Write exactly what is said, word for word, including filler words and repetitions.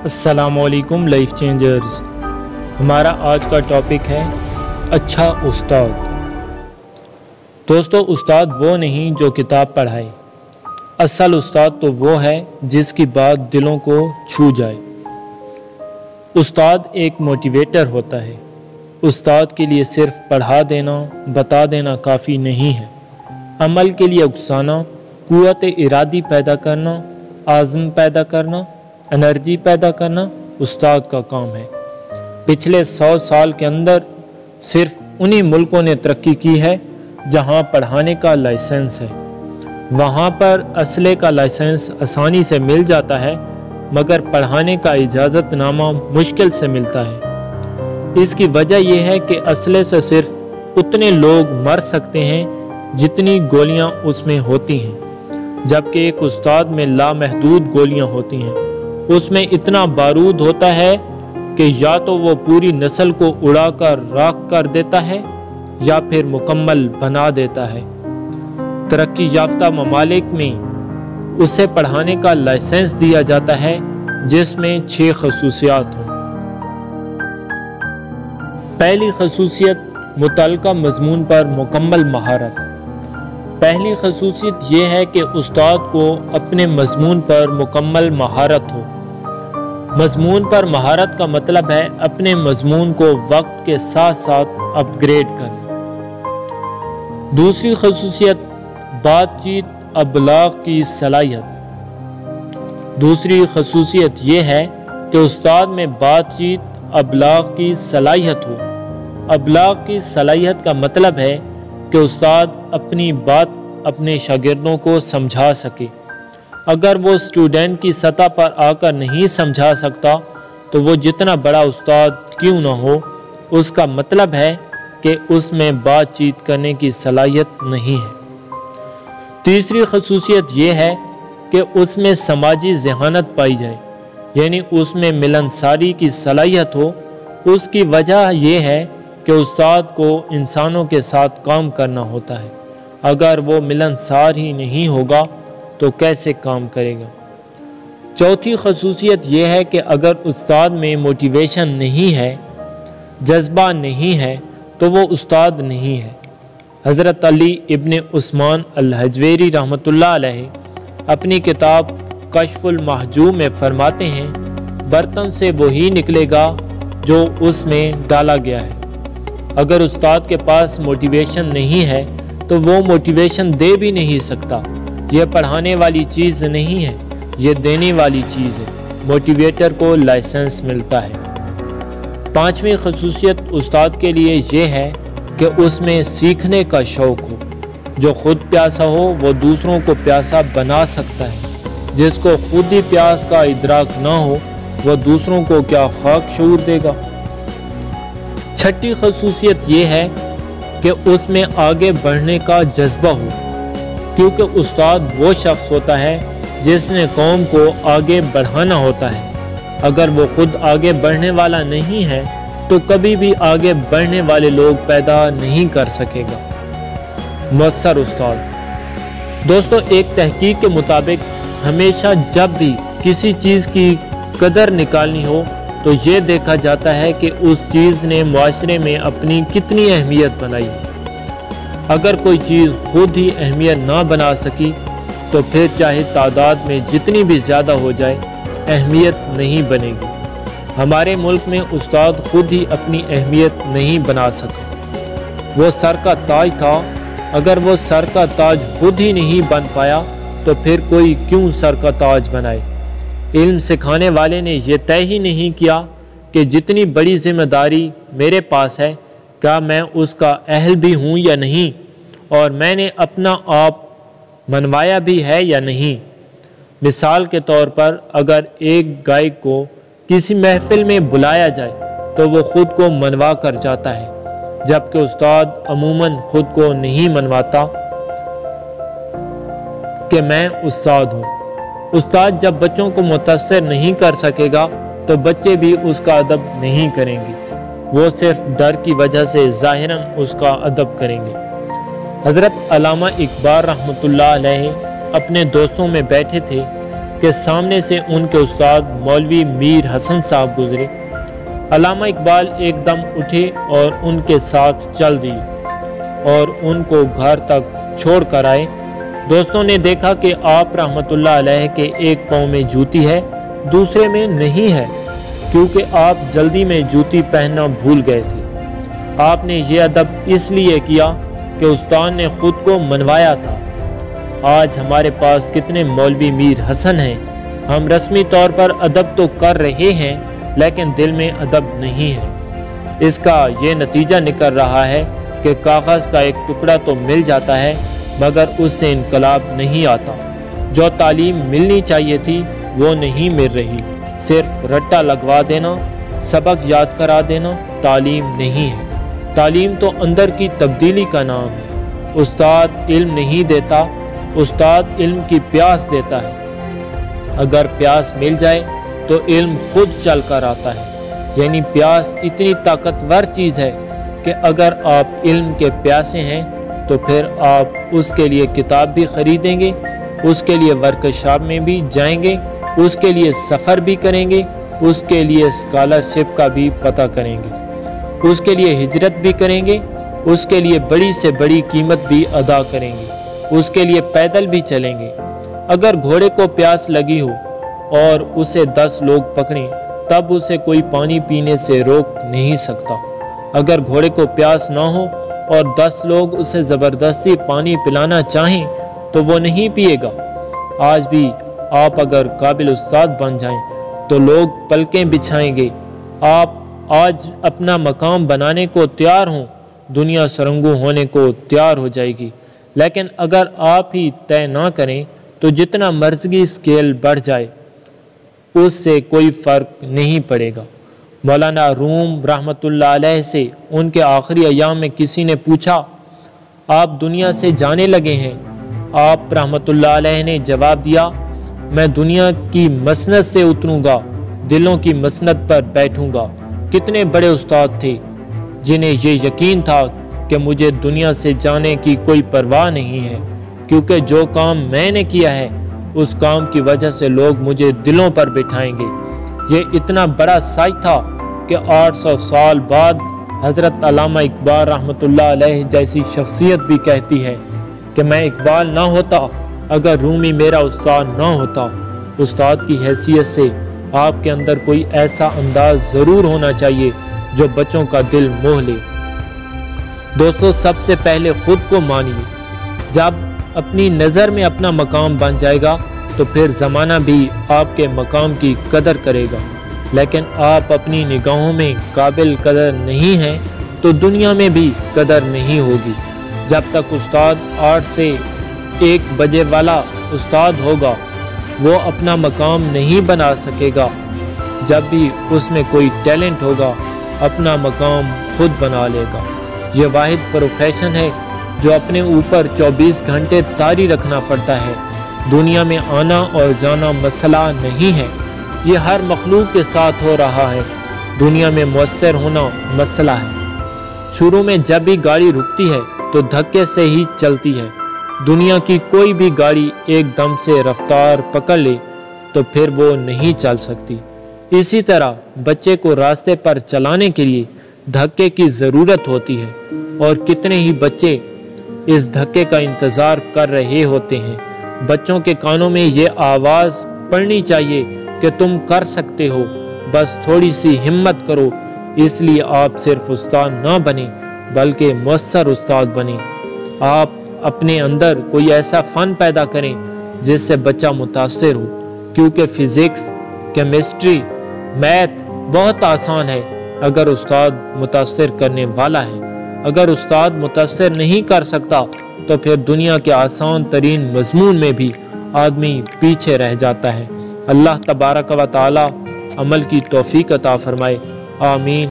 السلام علیکم life changers. ہمارا آج کا ٹاپک ہے اچھا استاد۔ دوستو، استاد وہ نہیں جو کتاب پڑھائے، اصل استاد تو وہ ہے جس کی بات دلوں کو چھو جائے۔ استاد ایک موٹیویٹر ہوتا ہے۔ استاد کے لیے صرف پڑھا دینا، بتا دینا کافی نہیں ہے۔ عمل کے لیے اکسانا، قوت ارادی پیدا کرنا، عزم پیدا کرنا، انرجی پیدا کرنا استاد کا کام ہے۔ پچھلے سو سال کے اندر صرف انہی ملکوں نے ترقی کی ہے جہاں پڑھانے کا لائسنس ہے۔ وہاں پر اسلحے کا لائسنس آسانی سے مل جاتا ہے، مگر پڑھانے کا اجازت نامہ مشکل سے ملتا ہے۔ اس کی وجہ یہ ہے کہ اسلحے سے صرف اتنے لوگ مر سکتے ہیں جتنی گولیاں اس میں ہوتی ہیں، جبکہ ایک استاد میں لامحدود گولیاں ہوتی ہیں۔ اس میں اتنا بارود ہوتا ہے کہ یا تو وہ پوری نسل کو اڑا کر راکھ کر دیتا ہے یا پھر مکمل بنا دیتا ہے۔ ترقی یافتہ ممالک میں اسے پڑھانے کا لائسنس دیا جاتا ہے جس میں چھ خصوصیات ہوں۔ پہلی خصوصیت متعلقہ مضمون پر مکمل مہارت۔ پہلی خصوصیت یہ ہے کہ استاد کو اپنے مضمون پر مکمل مہارت ہو۔ مضمون پر مہارت کا مطلب ہے اپنے مضمون کو وقت کے ساتھ ساتھ اپ گریڈ کرنا۔ دوسری خصوصیت بات چیت ابلاغ کی صلاحیت۔ دوسری خصوصیت یہ ہے کہ استاد میں بات چیت ابلاغ کی صلاحیت ہو۔ ابلاغ کی صلاحیت کا مطلب ہے کہ استاد اپنی بات اپنے شاگردوں کو سمجھا سکے۔ اگر وہ اسٹوڈنٹ کی سطح پر آ کر نہیں سمجھا سکتا تو وہ جتنا بڑا استاد کیوں نہ ہو، اس کا مطلب ہے کہ اس میں بات چیت کرنے کی صلاحیت نہیں ہے۔ تیسری خصوصیت یہ ہے کہ اس میں سماجی ذہانت پائی جائے، یعنی اس میں ملنساری کی صلاحیت ہو۔ اس کی وجہ یہ ہے کہ استاد کو انسانوں کے ساتھ کام کرنا ہوتا ہے۔ اگر وہ ملنسار ہی نہیں ہوگا تو کیسے کام کرے گا؟ چوتھی خصوصیت یہ ہے کہ اگر استاد میں موٹیویشن نہیں ہے، جذبہ نہیں ہے، تو وہ استاد نہیں ہے۔ حضرت علی ابن عثمان الحجویری رحمۃ اللہ علیہ اپنی کتاب کشف المحجوب میں فرماتے ہیں، برتن سے وہی نکلے گا جو اس میں ڈالا گیا ہے۔ اگر استاد کے پاس موٹیویشن نہیں ہے تو وہ موٹیویشن دے بھی نہیں سکتا۔ یہ پڑھانے والی چیز نہیں ہے، یہ دینے والی چیز ہے۔ موٹیویٹر کو لائسنس ملتا ہے۔ پانچویں خصوصیت استاد کے لیے یہ ہے کہ اس میں سیکھنے کا شوق ہو۔ جو خود پیاسا ہو وہ دوسروں کو پیاسا بنا سکتا ہے۔ جس کو خود ہی پیاس کا ادراک نہ ہو وہ دوسروں کو کیا خاک شعور دے گا؟ چھٹی خصوصیت یہ ہے کہ اس میں آگے بڑھنے کا جذبہ ہو، کیونکہ استاد وہ شخص ہوتا ہے جس نے قوم کو آگے بڑھانا ہوتا ہے۔ اگر وہ خود آگے بڑھنے والا نہیں ہے تو کبھی بھی آگے بڑھنے والے لوگ پیدا نہیں کر سکے گا۔ مؤثر استاد۔ دوستو، ایک تحقیق کے مطابق ہمیشہ جب بھی کسی چیز کی قدر نکالنی ہو تو یہ دیکھا جاتا ہے کہ اس چیز نے معاشرے میں اپنی کتنی اہمیت بنائی۔ اگر کوئی چیز خود ہی اہمیت نہ بنا سکی تو پھر چاہے تعداد میں جتنی بھی زیادہ ہو جائے اہمیت نہیں بنے گی۔ ہمارے ملک میں استاد خود ہی اپنی اہمیت نہیں بنا سکا۔ وہ سر کا تاج تھا، اگر وہ سر کا تاج خود ہی نہیں بن پایا تو پھر کوئی کیوں سر کا تاج بنائے؟ علم سکھانے والے نے یہ طے ہی نہیں کیا کہ جتنی بڑی ذمہ داری میرے پاس ہے، کیا میں اس کا اہل بھی ہوں یا نہیں، اور میں نے اپنا آپ منوایا بھی ہے یا نہیں۔ مثال کے طور پر اگر ایک گائک کو کسی محفل میں بلایا جائے تو وہ خود کو منوا کر جاتا ہے، جبکہ استاد عموماً خود کو نہیں منواتا کہ میں استاد ہوں۔ استاد جب بچوں کو متاثر نہیں کر سکے گا تو بچے بھی اس کا ادب نہیں کریں گے، وہ صرف ڈر کی وجہ سے ظاہراً اس کا ادب کریں گے۔ حضرت علامہ اقبال رحمۃ اللہ علیہ اپنے دوستوں میں بیٹھے تھے کہ سامنے سے ان کے استاد مولوی میر حسن صاحب گزرے۔ علامہ اقبال ایک دم اٹھے اور ان کے ساتھ چل دیے اور ان کو گھر تک چھوڑ کر آئے۔ دوستوں نے دیکھا کہ آپ رحمۃ اللہ علیہ کے ایک پاؤں میں جوتی ہے، دوسرے میں نہیں ہے، کیونکہ آپ جلدی میں جوتی پہننا بھول گئے تھے۔ آپ نے یہ ادب اس لیے کیا کہ استاد نے خود کو منوایا تھا۔ آج ہمارے پاس کتنے مولوی میر حسن ہیں، ہم رسمی طور پر ادب تو کر رہے ہیں لیکن دل میں ادب نہیں ہے۔ اس کا یہ نتیجہ نکل رہا ہے کہ کاغذ کا ایک ٹکڑا تو مل جاتا ہے مگر اس سے انقلاب نہیں آتا۔ جو تعلیم ملنی چاہیے تھی وہ نہیں مل رہی۔ صرف رٹا لگوا دینا، سبق یاد کرا دینا تعلیم نہیں ہے۔ تعلیم تو اندر کی تبدیلی کا نام ہے۔ استاد علم نہیں دیتا، استاد علم کی پیاس دیتا ہے۔ اگر پیاس مل جائے تو علم خود چل کر آتا ہے۔ یعنی پیاس اتنی طاقتور چیز ہے کہ اگر آپ علم کے پیاسے ہیں تو پھر آپ اس کے لیے کتاب بھی خریدیں گے، اس کے لیے ورکشاپ میں بھی جائیں گے، اس کے لیے سفر بھی کریں گے، اس کے لیے اسکالرشپ کا بھی پتہ کریں گے، اس کے لیے ہجرت بھی کریں گے، اس کے لیے بڑی سے بڑی قیمت بھی ادا کریں گے، اس کے لیے پیدل بھی چلیں گے۔ اگر گھوڑے کو پیاس لگی ہو اور اسے دس لوگ پکڑیں تب اسے کوئی پانی پینے سے روک نہیں سکتا۔ اگر گھوڑے کو پیاس نہ ہو اور دس لوگ اسے زبردستی پانی پلانا چاہیں تو وہ نہیں پیے گا۔ آج بھی آپ اگر قابل استاد بن جائیں تو لوگ پلکیں بچھائیں گے۔ آپ آج اپنا مقام بنانے کو تیار ہوں، دنیا سرنگو ہونے کو تیار ہو جائے گی۔ لیکن اگر آپ ہی طے نہ کریں تو جتنا مرضی اسکیل بڑھ جائے اس سے کوئی فرق نہیں پڑے گا۔ مولانا روم رحمۃ اللہ علیہ سے ان کے آخری ایام میں کسی نے پوچھا، آپ دنیا سے جانے لگے ہیں؟ آپ رحمۃ اللہ علیہ نے جواب دیا، میں دنیا کی مسند سے اتروں گا، دلوں کی مسند پر بیٹھوں گا۔ کتنے بڑے استاد تھے جنہیں یہ یقین تھا کہ مجھے دنیا سے جانے کی کوئی پرواہ نہیں ہے، کیونکہ جو کام میں نے کیا ہے اس کام کی وجہ سے لوگ مجھے دلوں پر بٹھائیں گے۔ یہ اتنا بڑا سچ تھا کہ آٹھ سو سال بعد حضرت علامہ اقبال رحمۃ اللہ علیہ جیسی شخصیت بھی کہتی ہے کہ میں اقبال نہ ہوتا اگر رومی میرا استاد نہ ہوتا۔ استاد کی حیثیت سے آپ کے اندر کوئی ایسا انداز ضرور ہونا چاہیے جو بچوں کا دل موہ لے۔ دوستو، سب سے پہلے خود کو مانیے۔ جب اپنی نظر میں اپنا مقام بن جائے گا تو پھر زمانہ بھی آپ کے مقام کی قدر کرے گا۔ لیکن آپ اپنی نگاہوں میں قابل قدر نہیں ہیں تو دنیا میں بھی قدر نہیں ہوگی۔ جب تک استاد آٹھ سے ایک بجے والا استاد ہوگا وہ اپنا مقام نہیں بنا سکے گا۔ جب بھی اس میں کوئی ٹیلنٹ ہوگا اپنا مقام خود بنا لے گا۔ یہ واحد پروفیشن ہے جو اپنے اوپر چوبیس گھنٹے طاری رکھنا پڑتا ہے۔ دنیا میں آنا اور جانا مسئلہ نہیں ہے، یہ ہر مخلوق کے ساتھ ہو رہا ہے۔ دنیا میں مؤثر ہونا مسئلہ ہے۔ شروع میں جب بھی گاڑی رکتی ہے تو دھکے سے ہی چلتی ہے۔ دنیا کی کوئی بھی گاڑی ایک دم سے رفتار پکڑ لے تو پھر وہ نہیں چل سکتی۔ اسی طرح بچے کو راستے پر چلانے کے لیے دھکے کی ضرورت ہوتی ہے، اور کتنے ہی بچے اس دھکے کا انتظار کر رہے ہوتے ہیں۔ بچوں کے کانوں میں یہ آواز پڑنی چاہیے کہ تم کر سکتے ہو، بس تھوڑی سی ہمت کرو۔ اس لیے آپ صرف استاد نہ بنیں بلکہ مؤثر استاد بنیں۔ آپ اپنے اندر کوئی ایسا فن پیدا کریں جس سے بچہ متاثر ہو، کیونکہ فزکس، کیمسٹری، میتھ بہت آسان ہے اگر استاد متاثر کرنے والا ہے۔ اگر استاد متاثر نہیں کر سکتا تو پھر دنیا کے آسان ترین مضمون میں بھی آدمی پیچھے رہ جاتا ہے۔ اللہ تبارک و تعالی عمل کی توفیق عطا فرمائے، آمین۔